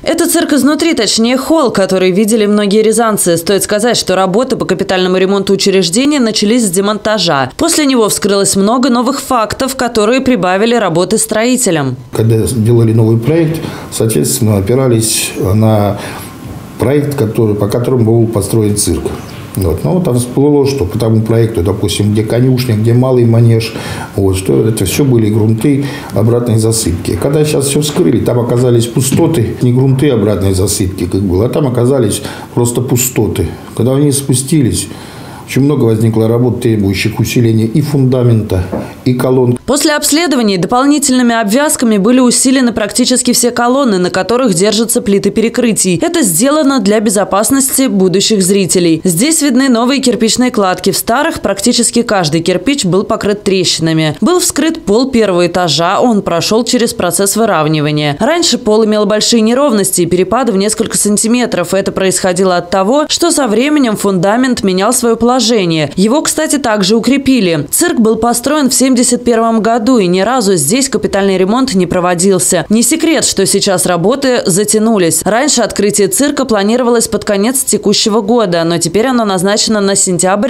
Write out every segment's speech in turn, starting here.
Это цирк изнутри, точнее холл, который видели многие рязанцы. Стоит сказать, что работы по капитальному ремонту учреждения начались с демонтажа. После него вскрылось много новых фактов, которые прибавили работы строителям. Когда делали новый проект, соответственно, опирались на проект, по которому был построен цирк. Но там всплыло, что по тому проекту, допустим, где конюшня, где малый манеж, что это все были грунты обратной засыпки. Когда сейчас все вскрыли, там оказались пустоты, не грунты обратной засыпки, как было, а там оказались просто пустоты. Когда они спустились, очень много возникло работ, требующих усиления и фундамента, и колонн. После обследований дополнительными обвязками были усилены практически все колонны, на которых держатся плиты перекрытий. Это сделано для безопасности будущих зрителей. Здесь видны новые кирпичные кладки. В старых практически каждый кирпич был покрыт трещинами. Был вскрыт пол первого этажа, он прошел через процесс выравнивания. Раньше пол имел большие неровности и перепады в несколько сантиметров. Это происходило от того, что со временем фундамент менял свое положение. Его, кстати, также укрепили. Цирк был построен в 1971 году, и ни разу здесь капитальный ремонт не проводился. Не секрет, что сейчас работы затянулись. Раньше открытие цирка планировалось под конец текущего года, но теперь оно назначено на сентябрь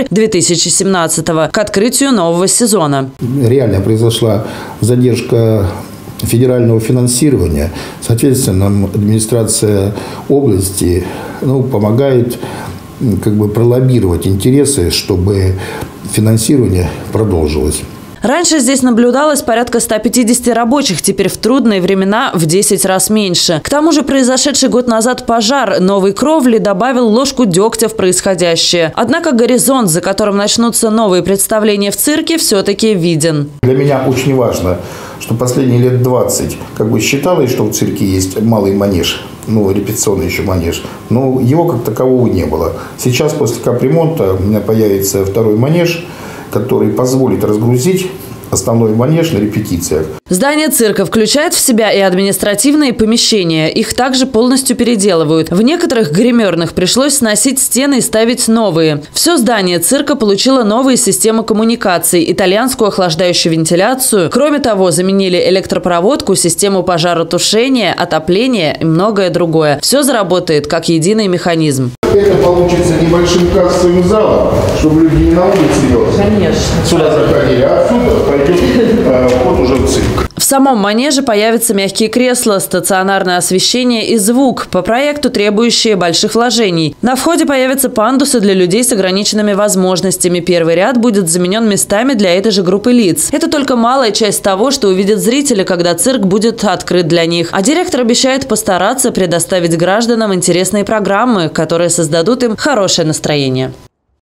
2017-го, к открытию нового сезона. Реально произошла задержка федерального финансирования. Соответственно, администрация области помогает пролоббировать интересы, чтобы финансирование продолжилось. Раньше здесь наблюдалось порядка 150 рабочих, теперь в трудные времена в 10 раз меньше. К тому же произошедший год назад пожар новой кровли добавил ложку дегтя в происходящее. Однако горизонт, за которым начнутся новые представления в цирке, все-таки виден. Для меня очень важно, что последние лет 20 считалось, что в цирке есть малый манеж, репетиционный еще манеж, но его как такового не было. Сейчас после капремонта у меня появится второй манеж, который позволит разгрузить основной манеж на репетициях. Здание цирка включает в себя и административные помещения. Их также полностью переделывают. В некоторых гримерных пришлось сносить стены и ставить новые. Все здание цирка получило новые системы коммуникаций, итальянскую охлаждающую вентиляцию. Кроме того, заменили электропроводку, систему пожаротушения, отопления и многое другое. Все заработает как единый механизм. Это получится небольшим кассовым залом, чтобы люди не на улице делали. Конечно. Сюда заходили, а отсюда пойдет вход уже в цирк. В самом манеже появятся мягкие кресла, стационарное освещение и звук, по проекту требующие больших вложений. На входе появятся пандусы для людей с ограниченными возможностями. Первый ряд будет заменен местами для этой же группы лиц. Это только малая часть того, что увидят зрители, когда цирк будет открыт для них. А директор обещает постараться предоставить гражданам интересные программы, которые создадут им хорошее настроение.